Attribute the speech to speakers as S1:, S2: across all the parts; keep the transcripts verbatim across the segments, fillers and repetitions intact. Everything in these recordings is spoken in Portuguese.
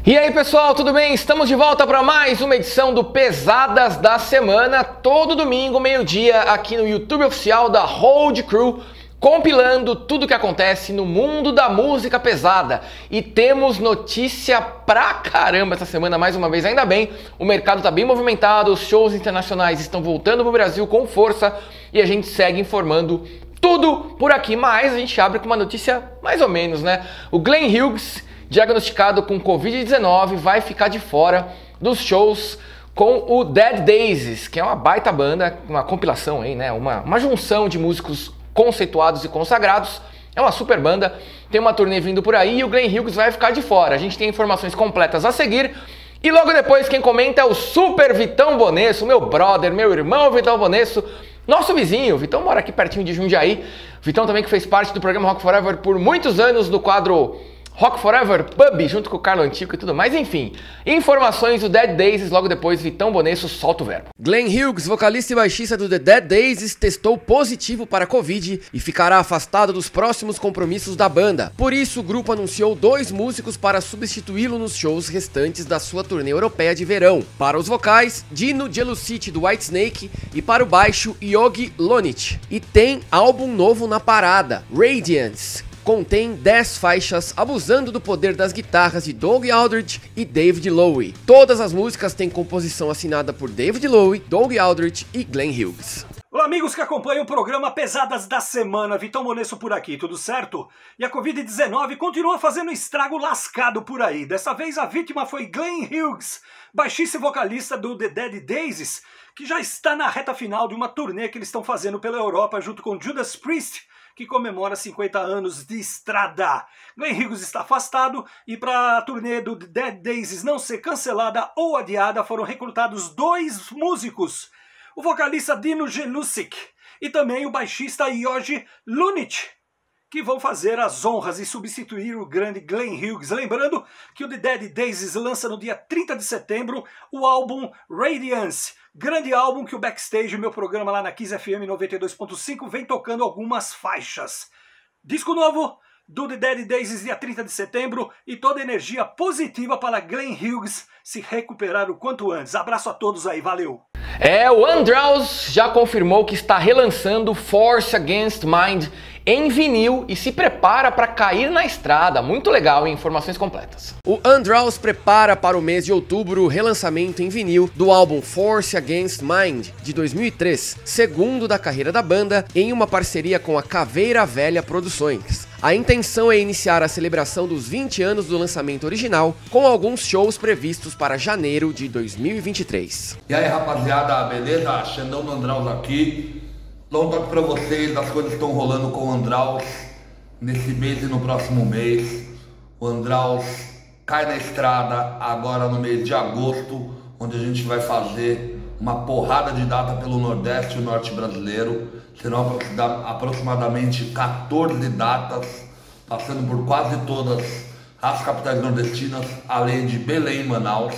S1: E aí pessoal, tudo bem? Estamos de volta para mais uma edição do Pesadas da Semana, todo domingo, meio-dia, aqui no YouTube oficial da Road Crew, compilando tudo o que acontece no mundo da música pesada. E temos notícia pra caramba essa semana, mais uma vez, ainda bem, o mercado tá bem movimentado, os shows internacionais estão voltando pro Brasil com força e a gente segue informando tudo por aqui, mas a gente abre com uma notícia mais ou menos, né? O Glenn Hughes, diagnosticado com covid dezenove, vai ficar de fora dos shows com o Dead Daisies, que é uma baita banda, uma compilação aí, né? Uma, uma junção de músicos conceituados e consagrados. É uma super banda, tem uma turnê vindo por aí e o Glenn Hughes vai ficar de fora. A gente tem informações completas a seguir. E logo depois quem comenta é o Super Vitão Bonesso, meu brother, meu irmão Vitão Bonesso, nosso vizinho. O Vitão mora aqui pertinho de Jundiaí. O Vitão também que fez parte do programa Rock Forever por muitos anos no quadro Rock Forever Pub, junto com o Carlo Antico e tudo mais, enfim. Informações do Dead Daisies, logo depois Vitão Bonesso solta o verbo.
S2: Glenn Hughes, vocalista e baixista do The Dead Daisies, testou positivo para Covid e ficará afastado dos próximos compromissos da banda. Por isso, o grupo anunciou dois músicos para substituí-lo nos shows restantes da sua turnê europeia de verão. Para os vocais, Dino Jelucci do Whitesnake e para o baixo, Yogi Lonich. E tem álbum novo na parada, Radiance. Contém dez faixas abusando do poder das guitarras de Doug Aldrich e David Lowe. Todas as músicas têm composição assinada por David Lowe, Doug Aldrich e Glenn Hughes.
S3: Olá amigos que acompanham o programa Pesadas da Semana, Vitão Bonesso por aqui, tudo certo? E a covid dezenove continua fazendo estrago lascado por aí. Dessa vez a vítima foi Glenn Hughes, baixista e vocalista do The Dead Daisies, que já está na reta final de uma turnê que eles estão fazendo pela Europa junto com Judas Priest, que comemora cinquenta anos de estrada. Glenn Hughes está afastado e para a turnê do Dead Daisies não ser cancelada ou adiada foram recrutados dois músicos, o vocalista Dino Jelucci e também o baixista Yogi Lonich, que vão fazer as honras e substituir o grande Glenn Hughes. Lembrando que o The Dead Daisies lança no dia trinta de setembro o álbum Radiance, grande álbum que o Backstage, meu programa lá na Kiss F M noventa e dois ponto cinco, vem tocando algumas faixas. Disco novo do The Dead Daisies, dia trinta de setembro, e toda energia positiva para Glenn Hughes se recuperar o quanto antes. Abraço a todos aí, valeu!
S1: É, o Andraus já confirmou que está relançando Force Against Mind em vinil e se prepara para cair na estrada. Muito legal, hein? Informações completas.
S2: O Andraus prepara para o mês de outubro o relançamento em vinil do álbum Force Against Mind, de dois mil e três, segundo da carreira da banda, em uma parceria com a Caveira Velha Produções. A intenção é iniciar a celebração dos vinte anos do lançamento original, com alguns shows previstos para janeiro de dois mil e vinte e três.
S4: E aí rapaziada, beleza? Xandão do Andraus aqui. Dá um toque pra vocês das coisas que estão rolando com o Andraus nesse mês e no próximo mês. O Andraus cai na estrada agora no mês de agosto, onde a gente vai fazer uma porrada de data pelo Nordeste e o Norte brasileiro. Serão aproximadamente quatorze datas, passando por quase todas as capitais nordestinas, além de Belém e Manaus.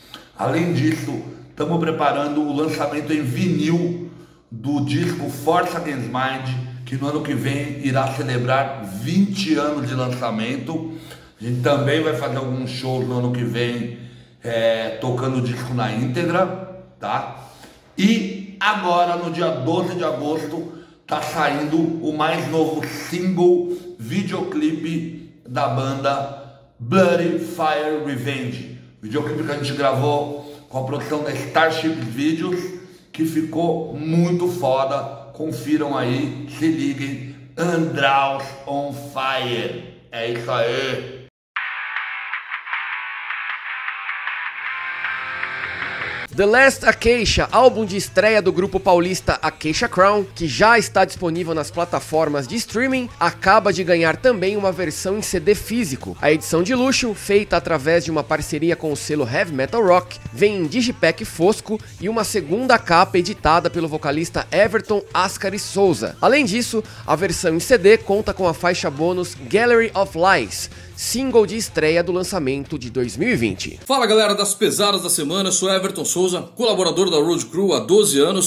S4: Além disso, estamos preparando o lançamento em vinil do disco Force Against Mind, que no ano que vem irá celebrar vinte anos de lançamento. A gente também vai fazer alguns shows no ano que vem, é, tocando o disco na íntegra, tá? E agora, no dia doze de agosto, tá saindo o mais novo single, videoclipe da banda Bloody Fire Revenge. Videoclipe que a gente gravou com a produção da Starship Videos, que ficou muito foda. Confiram aí, se liguem. Andraus on Fire. É isso aí.
S2: The Last Acacia, álbum de estreia do grupo paulista Acacia Crown, que já está disponível nas plataformas de streaming, acaba de ganhar também uma versão em C D físico. A edição de luxo, feita através de uma parceria com o selo Heavy Metal Rock, vem em digipack fosco e uma segunda capa editada pelo vocalista Everton Ascari Souza. Além disso, a versão em C D conta com a faixa bônus Gallery of Lies, single de estreia do lançamento de dois mil e vinte.
S5: Fala galera das Pesadas da Semana, eu sou Everton Souza, colaborador da Road Crew há doze anos.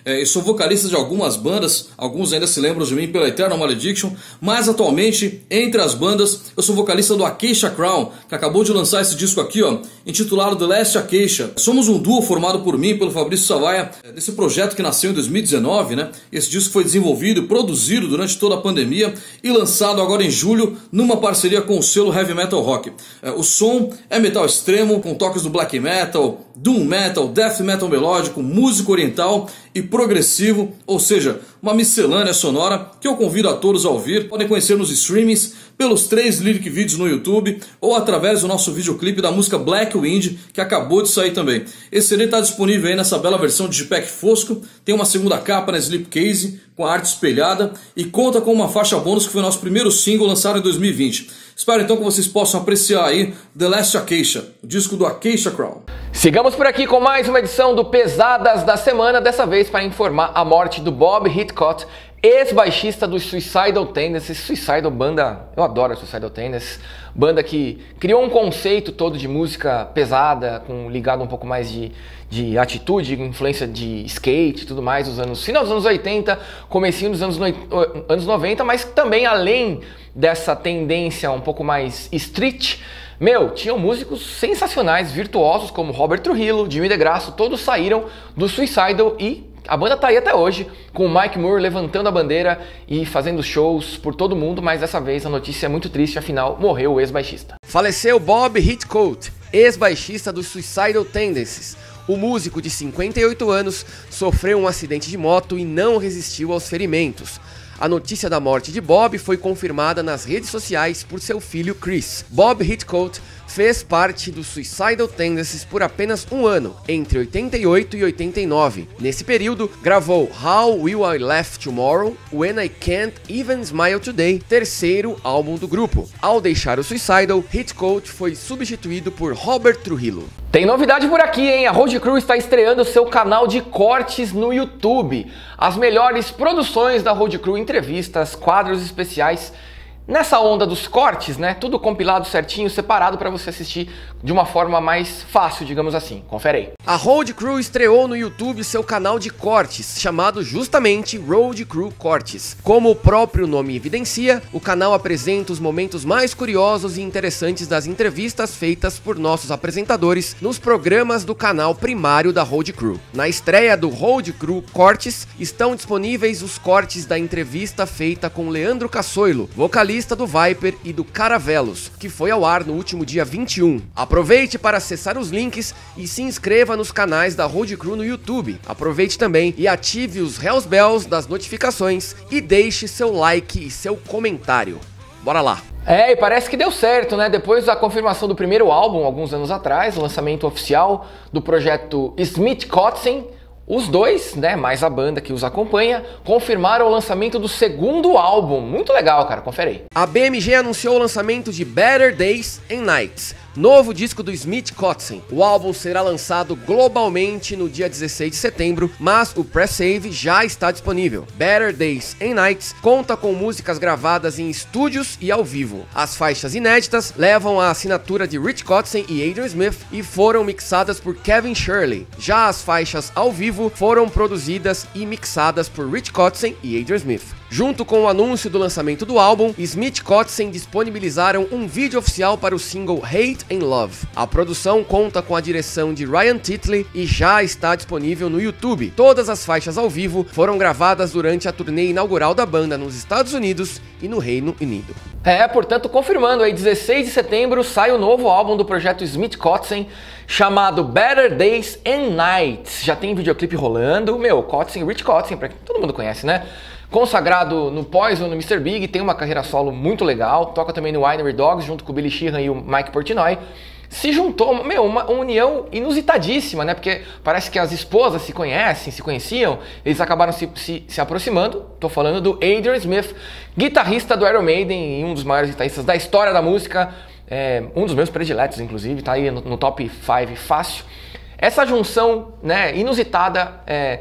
S5: É, eu sou vocalista de algumas bandas, alguns ainda se lembram de mim pela Eternal Malediction, mas atualmente, entre as bandas, eu sou vocalista do Acacia Crown, que acabou de lançar esse disco aqui, ó, intitulado The Last Acacia. Somos um duo formado por mim e pelo Fabrício Savaia, desse projeto que nasceu em dois mil e dezenove, né? Esse disco foi desenvolvido e produzido durante toda a pandemia e lançado agora em julho numa parceria com o selo Heavy Metal Rock. É, o som é metal extremo, com toques do black metal, doom metal, death metal melódico, música oriental e progressivo, ou seja, uma miscelânea sonora que eu convido a todos a ouvir. Podem conhecer nos streamings, pelos três lyric vídeos no YouTube ou através do nosso videoclipe da música Black Wind, que acabou de sair também. Esse C D está disponível aí nessa bela versão de Digipack fosco, tem uma segunda capa na slipcase com a arte espelhada e conta com uma faixa bônus que foi o nosso primeiro single lançado em dois mil e vinte. Espero então que vocês possam apreciar aí The Last Acacia, o disco do Acacia Crown.
S1: Sigamos por aqui com mais uma edição do Pesadas da Semana, dessa vez para informar a morte do Bob Hitchcock, ex-baixista do Suicidal Tendencies. Suicidal, banda, eu adoro a Suicidal Tendencies, banda que criou um conceito todo de música pesada, com ligado um pouco mais de, de atitude, influência de skate e tudo mais, nos anos, final dos anos oitenta, comecinho dos anos, no, anos noventa, mas também além dessa tendência um pouco mais street, meu, tinham músicos sensacionais, virtuosos, como Robert Trujillo, Jimmy DeGrasso, todos saíram do Suicidal e a banda tá aí até hoje, com o Mike Moore levantando a bandeira e fazendo shows por todo mundo, mas dessa vez a notícia é muito triste, afinal morreu o ex-baixista.
S2: Faleceu Bob Hitchcock, ex-baixista do Suicidal Tendencies. O músico de cinquenta e oito anos sofreu um acidente de moto e não resistiu aos ferimentos. A notícia da morte de Bob foi confirmada nas redes sociais por seu filho Chris. Bob Hitchcock fez parte do Suicidal Tendencies por apenas um ano, entre oitenta e oito e oitenta e nove. Nesse período, gravou How Will I Laugh Tomorrow, When I Can't Even Smile Today, terceiro álbum do grupo. Ao deixar o Suicidal, Hitchcock foi substituído por Robert Trujillo.
S1: Tem novidade por aqui, hein? A Road Crew está estreando seu canal de cortes no YouTube. As melhores produções da Road Crew, entrevistas, quadros especiais. Nessa onda dos cortes, né? Tudo compilado certinho, separado para você assistir de uma forma mais fácil, digamos assim. Confere aí.
S2: A Road Crew estreou no YouTube seu canal de cortes, chamado justamente Road Crew Cortes. Como o próprio nome evidencia, o canal apresenta os momentos mais curiosos e interessantes das entrevistas feitas por nossos apresentadores nos programas do canal primário da Road Crew. Na estreia do Road Crew Cortes, estão disponíveis os cortes da entrevista feita com Leandro Cassoilo, vocalista do Viper e do Caravelos, que foi ao ar no último dia vinte e um. Aproveite para acessar os links e se inscreva nos canais da Road Crew no YouTube. Aproveite também e ative os Hells Bells das notificações e deixe seu like e seu comentário. Bora lá!
S1: É, e parece que deu certo, né? Depois da confirmação do primeiro álbum, alguns anos atrás, o lançamento oficial do projeto Smith Kotzen, os dois, né, mais a banda que os acompanha, confirmaram o lançamento do segundo álbum. Muito legal, cara, confere aí.
S2: A B M G anunciou o lançamento de Better Days and Nights, novo disco do Smith Kotzen. O álbum será lançado globalmente no dia dezesseis de setembro, mas o pré-save já está disponível. Better Days and Nights conta com músicas gravadas em estúdios e ao vivo. As faixas inéditas levam a assinatura de Rich Kotzen e Adrian Smith e foram mixadas por Kevin Shirley. Já as faixas ao vivo foram produzidas e mixadas por Rich Kotzen e Adrian Smith. Junto com o anúncio do lançamento do álbum, Smith Kotzen disponibilizaram um vídeo oficial para o single Hate and Love. A produção conta com a direção de Ryan Titley e já está disponível no YouTube. Todas as faixas ao vivo foram gravadas durante a turnê inaugural da banda nos Estados Unidos e no Reino Unido.
S1: É, portanto, confirmando aí, dezesseis de setembro sai o novo álbum do projeto Smith Kotzen, chamado Better Days and Nights. Já tem videoclipe rolando. Meu, Kotzen, Rich Kotzen, pra quem todo mundo conhece, né? Consagrado no Poison, no mister Big, tem uma carreira solo muito legal, toca também no Winery Dogs, junto com o Billy Sheehan e o Mike Portnoy. Se juntou, meu, uma união inusitadíssima, né? Porque parece que as esposas se conhecem, se conheciam, eles acabaram se, se, se aproximando. Tô falando do Adrian Smith, guitarrista do Iron Maiden e um dos maiores guitarristas da história da música, é, um dos meus prediletos, inclusive, tá aí no, no top cinco fácil. Essa junção, né, inusitada, é,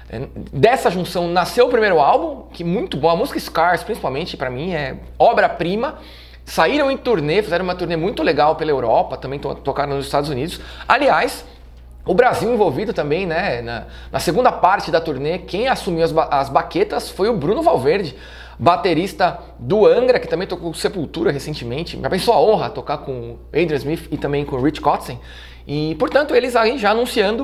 S1: dessa junção nasceu o primeiro álbum, que muito bom, a música Scars, principalmente, pra mim, é obra-prima. Saíram em turnê, fizeram uma turnê muito legal pela Europa, também to tocaram nos Estados Unidos. Aliás, O Brasil envolvido também, né? Na, na segunda parte da turnê, quem assumiu as, ba as baquetas foi o Bruno Valverde, baterista do Angra, que também tocou com Sepultura recentemente. Já pensou a honra tocar com Adrian Smith e também com Rich Kotzen. E, portanto, eles aí já anunciando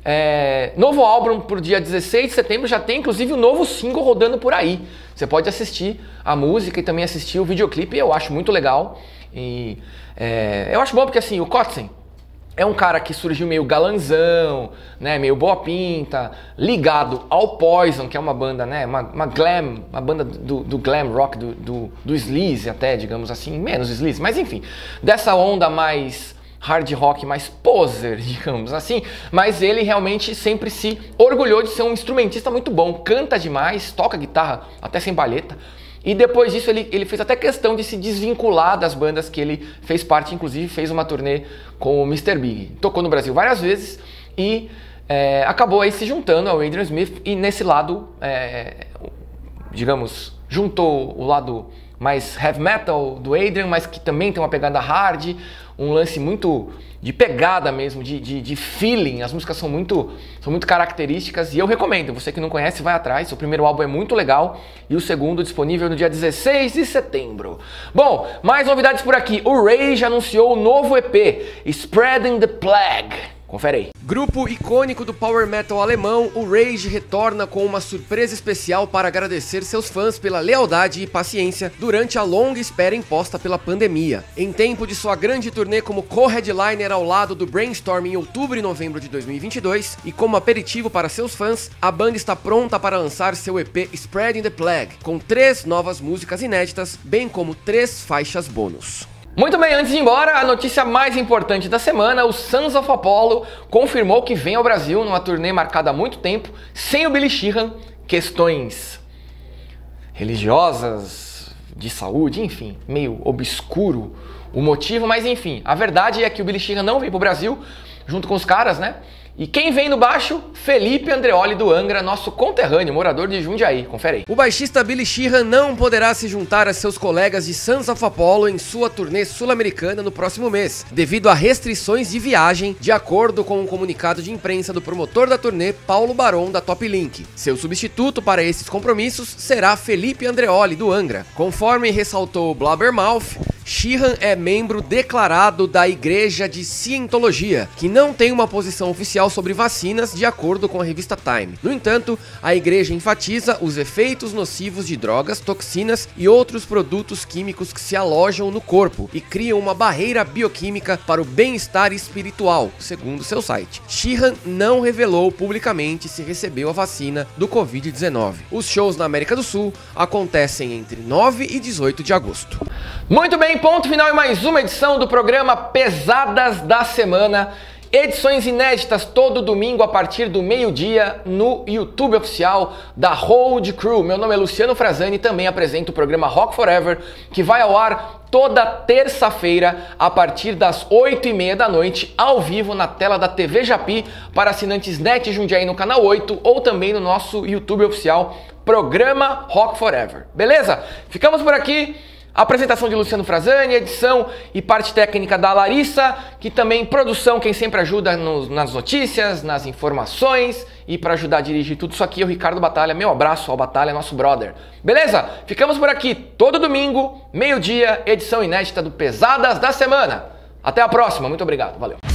S1: é, novo álbum por dia dezesseis de setembro. Já tem, inclusive, um novo single rodando por aí. Você pode assistir a música e também assistir o videoclipe. Eu acho muito legal. E é, eu acho bom porque, assim, o Kotzen é um cara que surgiu meio galanzão, né, meio boa pinta, ligado ao Poison, que é uma banda, né, uma, uma glam, uma banda do, do glam rock, do, do, do sleaze até, digamos assim, menos sleaze, mas enfim, dessa onda mais hard rock, mais poser, digamos assim, mas ele realmente sempre se orgulhou de ser um instrumentista muito bom, canta demais, toca guitarra até sem palheta. E depois disso ele, ele fez até questão de se desvincular das bandas que ele fez parte, inclusive fez uma turnê com o mister Big. Tocou no Brasil várias vezes e é, acabou aí se juntando ao Adrian Smith e nesse lado, é, digamos, juntou o lado mais heavy metal do Adrian, mas que também tem uma pegada hard, um lance muito de pegada mesmo, de, de, de feeling. As músicas são muito, são muito características e eu recomendo, você que não conhece, vai atrás. O primeiro álbum é muito legal e o segundo disponível no dia dezesseis de setembro. Bom, mais novidades por aqui. O Rage anunciou o novo E P, Spreading the Plague. Confere aí.
S2: Grupo icônico do power metal alemão, o Rage retorna com uma surpresa especial para agradecer seus fãs pela lealdade e paciência durante a longa espera imposta pela pandemia. Em tempo de sua grande turnê como co-headliner ao lado do Brainstorm em outubro e novembro de dois mil e vinte e dois, e como aperitivo para seus fãs, a banda está pronta para lançar seu E P Spreading the Plague, com três novas músicas inéditas, bem como três faixas bônus.
S1: Muito bem, antes de ir embora, a notícia mais importante da semana: o Sons of Apollo confirmou que vem ao Brasil numa turnê marcada há muito tempo, sem o Billy Sheehan, questões religiosas, de saúde, enfim, meio obscuro o motivo, mas enfim, a verdade é que o Billy Sheehan não veio pro Brasil, junto com os caras, né? E quem vem no baixo? Felipe Andreoli do Angra, nosso conterrâneo, morador de Jundiaí. Confere aí.
S2: O baixista Billy Sheehan não poderá se juntar a seus colegas de Sons of Apollo em sua turnê sul-americana no próximo mês, devido a restrições de viagem, de acordo com um comunicado de imprensa do promotor da turnê, Paulo Barão, da Top Link. Seu substituto para esses compromissos será Felipe Andreoli do Angra. Conforme ressaltou Blabbermouth, Sheehan é membro declarado da Igreja de Cientologia, que não tem uma posição oficial sobre vacinas, de acordo com a revista Time. No entanto, a igreja enfatiza os efeitos nocivos de drogas, toxinas e outros produtos químicos que se alojam no corpo e criam uma barreira bioquímica para o bem-estar espiritual, segundo seu site. Sheehan não revelou publicamente se recebeu a vacina do covid dezenove. Os shows na América do Sul acontecem entre nove e dezoito de agosto.
S1: Muito bem, ponto final em mais uma edição do programa Pesadas da Semana. Edições inéditas todo domingo a partir do meio-dia no YouTube oficial da Road Crew. Meu nome é Luciano Frazani e também apresento o programa Rock Forever, que vai ao ar toda terça-feira a partir das oito e meia da noite, ao vivo na tela da T V Japi, para assinantes Net Jundiaí no canal oito ou também no nosso YouTube oficial, Programa Rock Forever. Beleza? Ficamos por aqui. Apresentação de Luciano Frazani, edição e parte técnica da Larissa, que também produção, quem sempre ajuda nos, nas notícias, nas informações e para ajudar a dirigir tudo isso aqui é o Ricardo Batalha. Meu abraço ao Batalha, nosso brother. Beleza? Ficamos por aqui todo domingo, meio-dia, edição inédita do Pesadas da Semana. Até a próxima, muito obrigado, valeu.